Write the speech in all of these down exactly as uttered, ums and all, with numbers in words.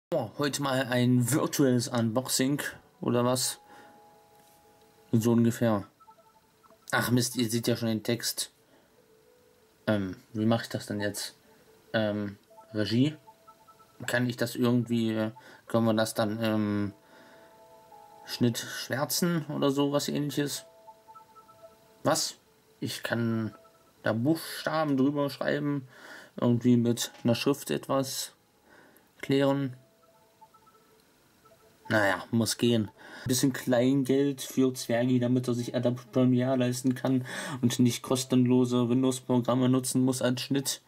Oh, heute mal ein virtuelles Unboxing oder was? So ungefähr. Ach Mist, ihr seht ja schon den Text. Ähm, wie mache ich das denn jetzt? Ähm, Regie? Kann ich das irgendwie, äh, können wir das dann ähm, Schnitt schwärzen oder so was ähnliches? Was? Ich kann da Buchstaben drüber schreiben, irgendwie mit einer Schrift etwas klären. Naja, muss gehen. Bisschen Kleingeld für Zwergi, damit er sich Adobe Premiere leisten kann und nicht kostenlose Windows-Programme nutzen muss als Schnitt.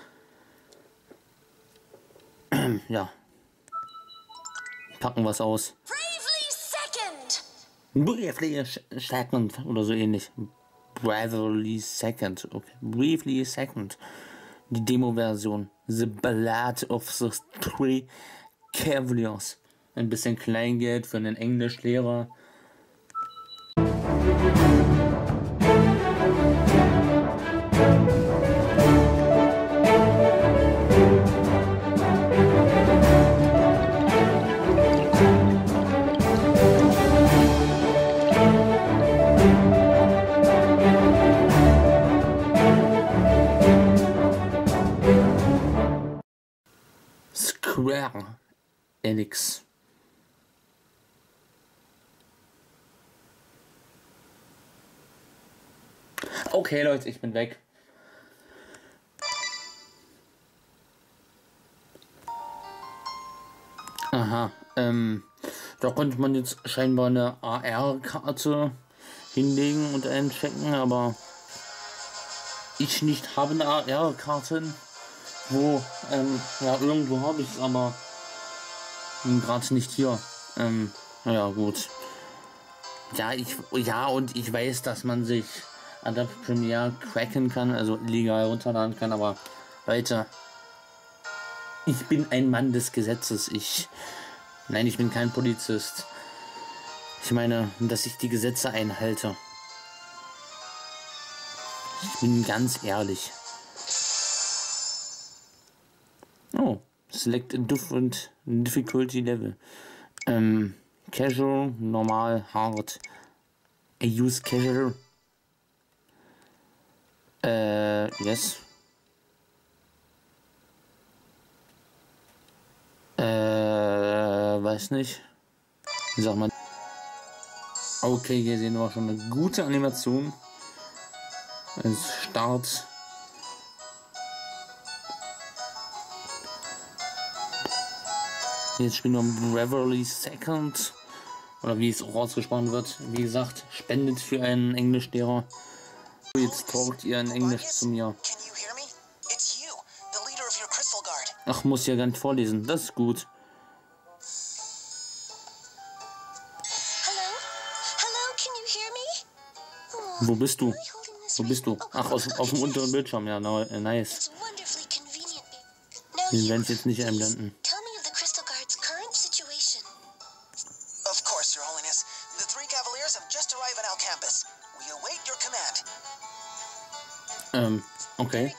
Ja. Packen wir es aus. Bravely Second oder so ähnlich. Bravely Second. Okay. Briefly Second. Die Demo-Version. The Ballad of the Three Cavaliers. Ein bisschen Kleingeld für einen Englischlehrer. Square Enix. Okay, Leute, ich bin weg. Aha, ähm, da konnte man jetzt scheinbar eine A R-Karte hinlegen und einchecken, aber ich nicht habe eine A R-Karte. Wo, ähm, ja, irgendwo habe ich es, aber gerade nicht hier. Ähm, naja, gut. Ja, ich, ja, und ich weiß, dass man sich Adobe Premiere cracken kann, also illegal runterladen kann, aber Leute, ich bin ein Mann des Gesetzes. Ich, nein, ich bin kein Polizist. Ich meine, dass ich die Gesetze einhalte. Ich bin ganz ehrlich. Oh, select a different difficulty level. Ähm, casual, normal, hard. I use casual. Äh, yes. Äh, weiß nicht. Sag mal. Okay, hier sehen wir schon eine gute Animation. Es Start. Jetzt spielen wir Bravely Second. Oder wie es auch ausgesprochen wird. Wie gesagt, spendet für einen Englischlehrer. Jetzt talkt ihr in Englisch zu mir. Ach, muss ja gar nicht vorlesen. Das ist gut. Wo bist du? Wo bist du? Ach, aus, auf dem unteren Bildschirm. Ja, no, äh, nice. Wir werden es jetzt nicht einblenden. Ähm, okay.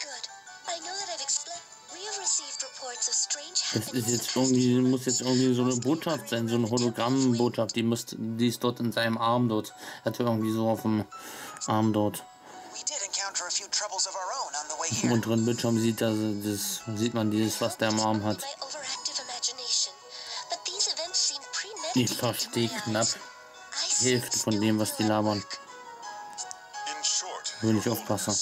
Das ist jetzt irgendwie, muss jetzt irgendwie so eine Botschaft sein, so eine Hologramm-Botschaft, die muss, die ist dort in seinem Arm dort. Er hat irgendwie so auf dem Arm dort. Im unteren Bildschirm sieht, das, das, sieht man dieses, was der am Arm hat. Ich verstehe knapp die Hälfte von dem, was die labern. Will ich aufpassen.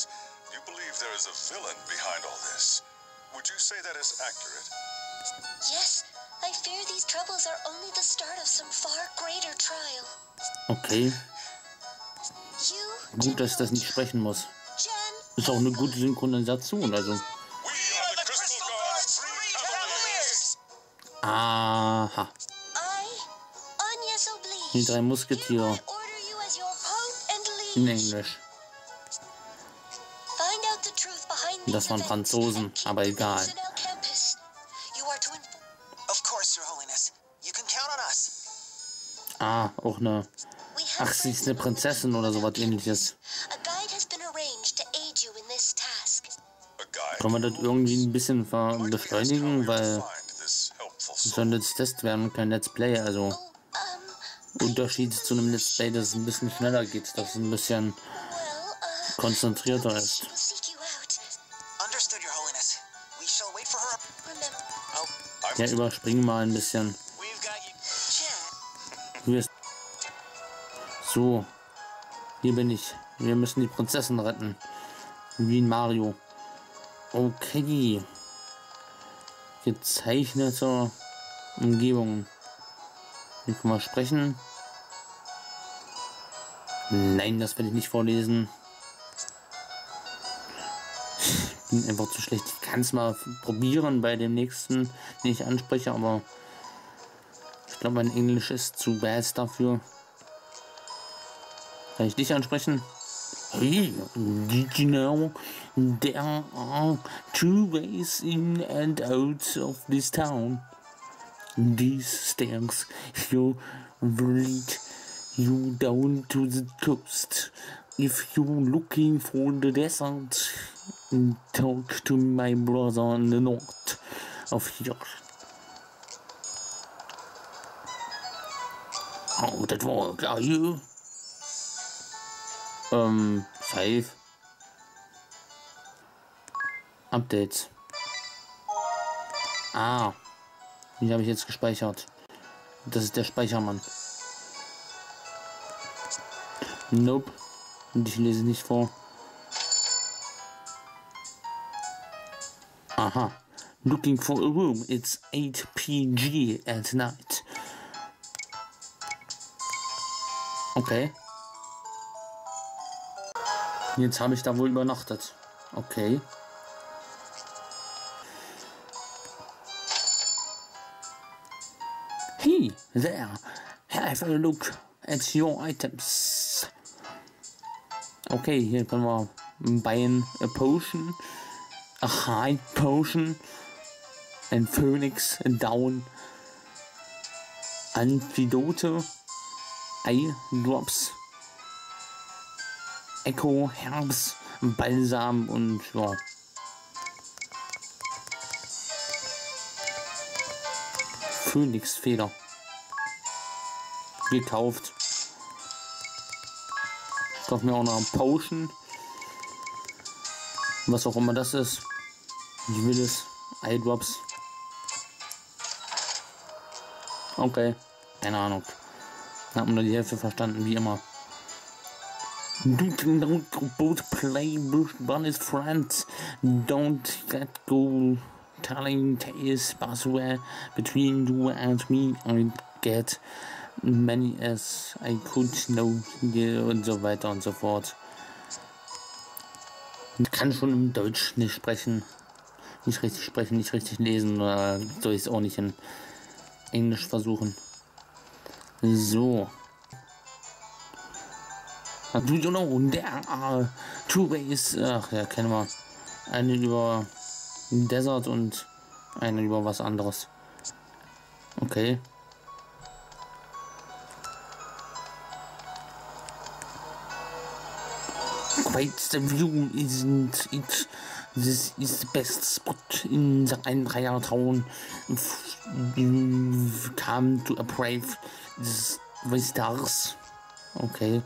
Okay. Gut, dass ich das nicht sprechen muss. Ist auch eine gute Synchronisation, also. Aha. Die drei Musketiere. In Englisch. Das waren Franzosen, aber egal. Ah, auch eine. Ach, sie ist eine Prinzessin oder sowas ähnliches. Kann man das irgendwie ein bisschen beschleunigen, weil soll jetzt Test werden, kein Let's Play, also Unterschied zu einem Let's Play, dass es ein bisschen schneller geht, dass es ein bisschen konzentrierter ist. Ja, überspringen mal ein bisschen. Hier ist so, hier bin ich. Wir müssen die Prinzessin retten. Wie in Mario. Okay. Gezeichnete Umgebung. Hier können wir sprechen. Nein, das werde ich nicht vorlesen. Ich bin einfach zu schlecht. Ich kann es mal probieren bei dem nächsten, den ich anspreche, aber ich glaube, mein Englisch ist zu bad dafür. Kann ich dich ansprechen? Hey, did you know there are two ways in and out of this town? These stairs here lead you down to the coast. If you're looking for the desert, talk to my brother in the north of here. How that work, are you? Ähm, Save. Updates. Ah. Wie habe ich jetzt gespeichert? Das ist der Speichermann. Nope. Und ich lese nicht vor. Aha. Looking for a room. It's eight p g at night. Okay. Jetzt habe ich da wohl übernachtet. Okay. Hey, there. Have a look at your items. Okay, hier können wir buyen a potion, a high potion, and phoenix down, antidote, eye drops, Echo, Herbs, Balsam und ja. Phönixfeder. Gekauft. Ich kaufe mir auch noch ein Potion. Was auch immer das ist. Ich will es. Eye Drops. Okay. Keine Ahnung. Hab nur die Hälfte verstanden, wie immer. Don't both play with Bunny's friends. Don't get go telling tales password between you and me. I get many as I could know und so weiter und so fort. Ich kann schon im Deutsch nicht sprechen. Nicht richtig sprechen, nicht richtig lesen, oder soll ich es auch nicht in Englisch versuchen. So. Do you know, there are two ways, ach ja, kennen wir. Eine über Desert und eine über was anderes. Okay. Quite the view, isn't it? This is the best spot in the entire town. You've come to a brave the stars. Okay.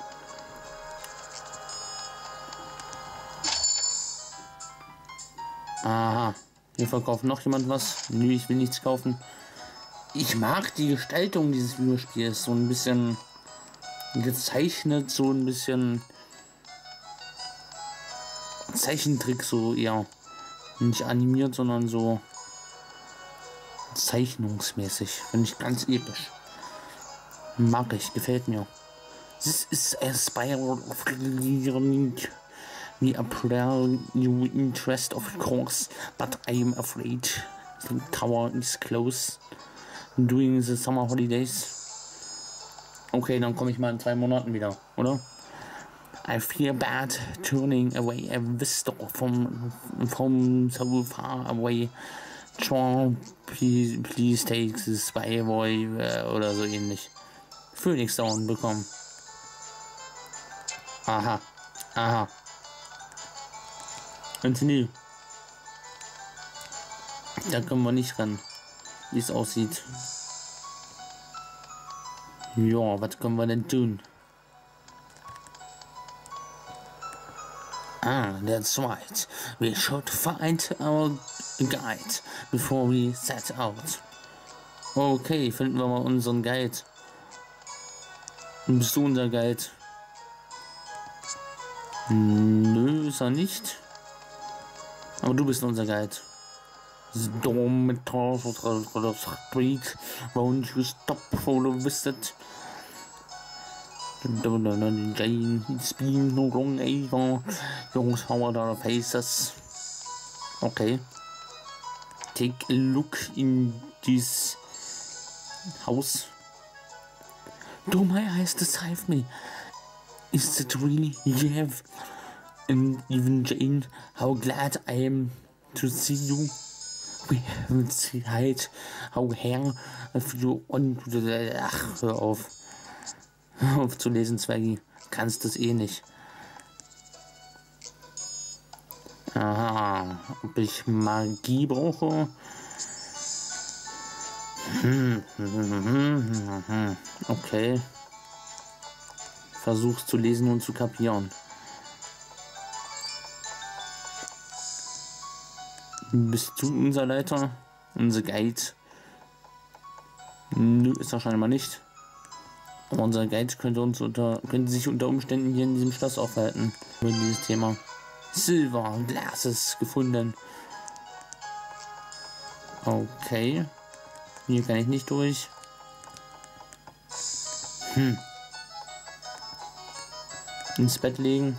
Aha, hier verkauft noch jemand was. Nö, ich will nichts kaufen. Ich mag die Gestaltung dieses Videospiels. So ein bisschen gezeichnet, so ein bisschen Zeichentrick, so eher. Nicht animiert, sondern so zeichnungsmäßig. Finde ich ganz episch. Mag ich, gefällt mir. This is a spiral of we applaud your interest, of course, but I am afraid the tower is closed during the summer holidays. Okay, dann komme ich mal in zwei Monaten wieder, oder? I feel bad turning away a visitor from from so far away. John, please, please take this by boy oder so ähnlich. Phoenix Down bekommen. Aha, aha. Continue. Da können wir nicht rennen. wie es aussieht. Ja, was können wir denn tun? Ah, that's right. We should find our guide before we set out. Okay, finden wir mal unseren Guide. Bist du unser Guide? Nö, ist er nicht. Aber du bist unser Guide. Street, won't you stop for the visit? Jane, it's been no long ever. Young hard our faces. Okay. Take a look in this house. Do my eyes deceive me? Is it really you? And even Jane, how glad I am to see you. We haven't seen how hair if you on the. Ach, hör auf. Hör auf zu lesen, Zweggy. Kannst es eh nicht. Aha, ob ich Magie brauche? Hm, hm, hm, hm. Okay. Versuch's zu lesen und zu kapieren. Bist du unser Leiter? Unser Guide? Nö, ist er scheinbar nicht. Aber unser Guide könnte uns unter, könnte sich unter Umständen hier in diesem Schloss aufhalten. Über dieses Thema. Silver Glasses gefunden. Okay. Hier kann ich nicht durch. Hm. Ins Bett legen.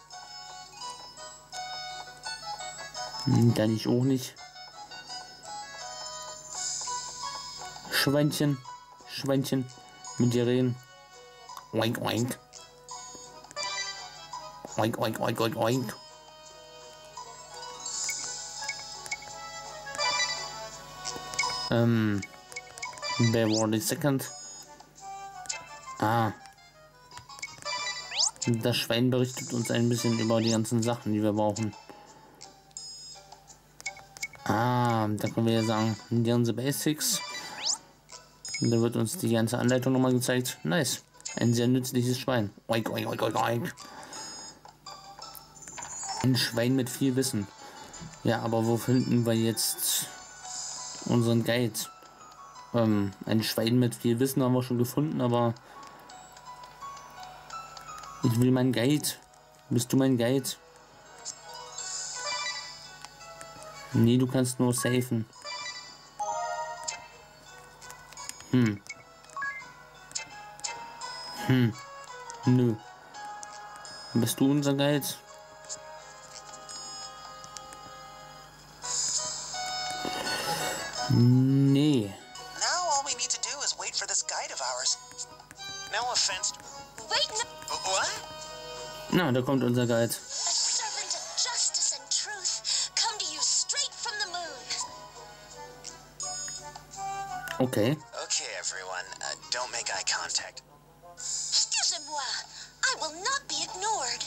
Hm, kann ich auch nicht. Schweinchen. Schweinchen. Mit dir reden. Oink, oink. Oink, oink, oink, oink, oink. Ähm. Wer war die Second? Ah. Das Schwein berichtet uns ein bisschen über die ganzen Sachen, die wir brauchen. Ah, da können wir ja sagen, die the Basics. Da wird uns die ganze Anleitung nochmal gezeigt. Nice. Ein sehr nützliches Schwein. Oink, oink, oink, oink, oink. Ein Schwein mit viel Wissen. Ja, aber wo finden wir jetzt unseren Guide? Ähm, ein Schwein mit viel Wissen haben wir schon gefunden, aber ich will meinen Guide. Bist du mein Guide? Nee, du kannst nur safen. Hm. Hm. Nö. Bist du unser Guide? Nee. Now all we need to do is wait for this guide of ours. No offense. Wait, no. What? Na, da kommt unser Guide. A servant of justice and truth come to you straight from the moon. Okay. Okay, everyone, uh, don't make eye contact. Excusez-moi, I will not be ignored.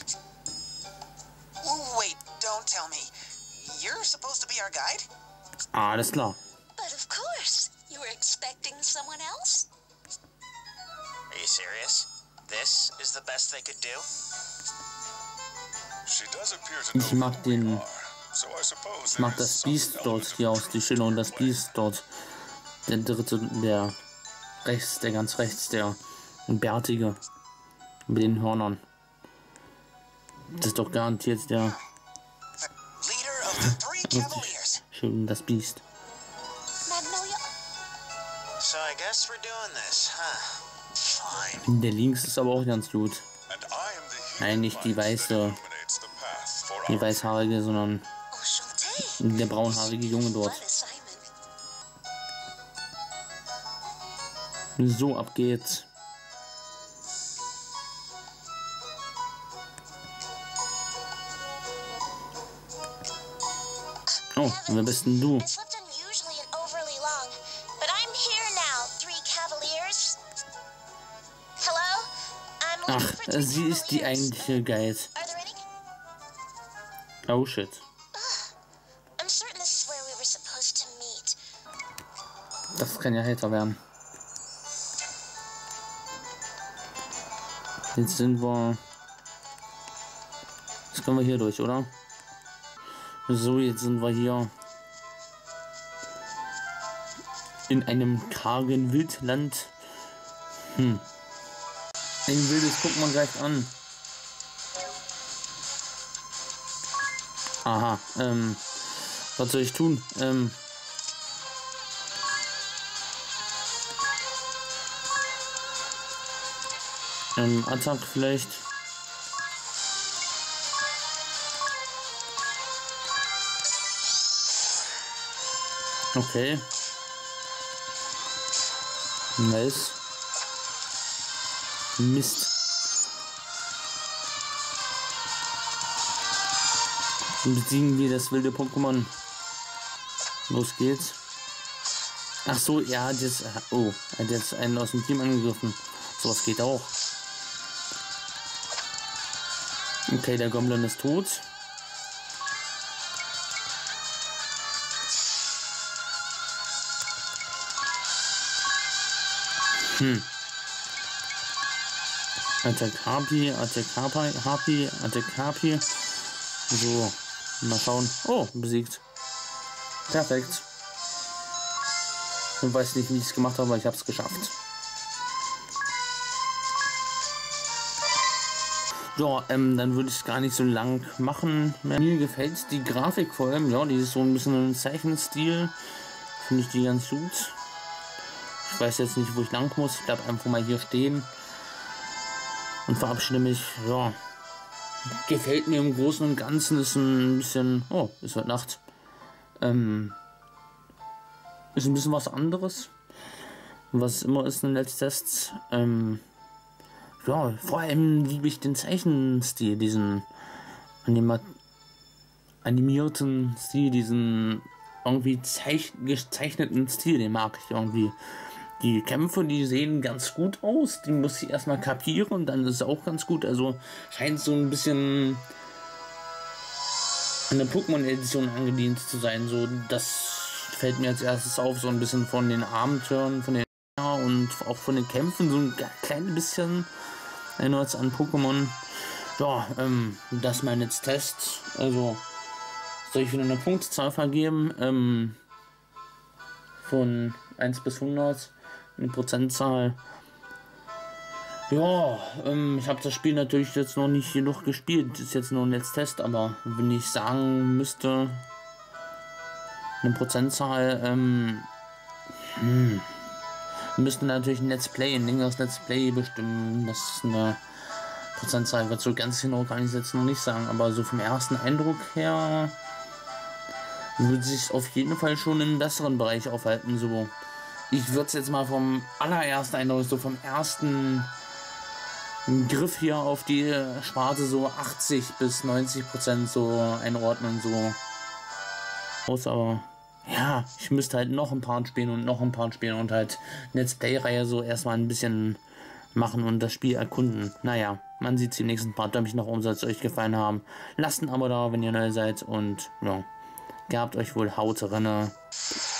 Wait, don't tell me. You're supposed to be our guide? Alles klar. But of course, you were expecting someone else? Are you serious? This is the best they could do? Ich mag den. Ich mag das Biest dort hier aus die Schiller und das Biest dort. Der dritte, der rechts, der ganz rechts, der bärtige mit den Hörnern. Das ist doch garantiert der. Leader of the three Cavaliers. Schön, das Biest. Magnolia? So I guess we're doing this, huh? Fine. Der links ist aber auch ganz gut. Nein, nicht die weiße, die weißhaarige, sondern Enchanté. der braunhaarige Junge dort. What assignment? So, ab geht's. Oh, wer bist denn du? I slept unusually and overly long, but I'm here now, three Cavaliers. Hello? I'm looking Ach, for three sie ist die Cavaliers. eigentliche Guide. Are there any? Oh shit. I'm certain this is where we were supposed to meet. Das kann ja heiter werden. Jetzt sind wir... Jetzt können wir hier durch, oder? So, jetzt sind wir hier in einem kargen Wildland. Hm. Ein wildes guckt man gleich an. Aha, ähm, was soll ich tun? Ähm, ähm, Attack vielleicht. Okay. Nice. Mist. Besiegen wir das wilde Pokémon. Los geht's. Ach so, er hat jetzt... Oh, er hat jetzt einen aus dem Team angegriffen. Sowas geht auch. Okay, der Goblin ist tot. Hm. Attack Harpy, Attack Harpy, Harpy, Attack Harpy. So, mal schauen. Oh, besiegt. Perfekt. Ich weiß nicht, wie ich es gemacht habe, aber ich habe es geschafft. Ja, ähm, dann würde ich es gar nicht so lang machen. Mir gefällt die Grafik vor allem, ja, die ist so ein bisschen ein Zeichenstil. Finde ich die ganz gut. Ich weiß jetzt nicht, wo ich lang muss. Ich bleibe einfach mal hier stehen und verabschiede mich. Ja, gefällt mir im Großen und Ganzen. Ist ein bisschen... Oh, es wird Nacht. Ähm, ist ein bisschen was anderes. Was immer ist in Let's Tests. Ähm, ja, vor allem liebe ich den Zeichenstil, diesen anima animierten Stil, diesen irgendwie zeich gezeichneten Stil, den mag ich irgendwie. Die Kämpfe, die sehen ganz gut aus, die muss ich erstmal kapieren und dann ist es auch ganz gut. Also scheint so ein bisschen eine Pokémon-Edition angelehnt zu sein. So, das fällt mir als erstes auf, so ein bisschen von den Abenteuern, von den und auch von den Kämpfen, so ein klein bisschen erinnert an Pokémon. Ja, ähm, das ist mein jetzt Test. Also soll ich wieder eine Punktzahl vergeben? Ähm, von eins bis hundert. Eine Prozentzahl. Ja, ähm, ich habe das Spiel natürlich jetzt noch nicht genug gespielt. Das ist jetzt nur ein Let's Test, aber wenn ich sagen müsste, eine Prozentzahl, ähm, hm, wir müssten natürlich ein Let's Play, ein längeres Let's Play bestimmen. Das ist eine Prozentzahl, wird so ganz genau kann ich jetzt noch nicht sagen, aber so vom ersten Eindruck her würde sich auf jeden Fall schon im besseren Bereich aufhalten. So, ich würde es jetzt mal vom allerersten Eindruck, so vom ersten Griff hier auf die Sparte so achtzig bis neunzig Prozent so einordnen, so aus, aber ja, ich müsste halt noch ein paar spielen und noch ein paar spielen und halt Let's Play-Reihe so erstmal ein bisschen machen und das Spiel erkunden. Naja, man sieht es im nächsten Part. Däumchen nach oben, soll es euch gefallen haben. Lasst ein Abo da, wenn ihr neu seid und ja, gehabt euch wohl, haut rein.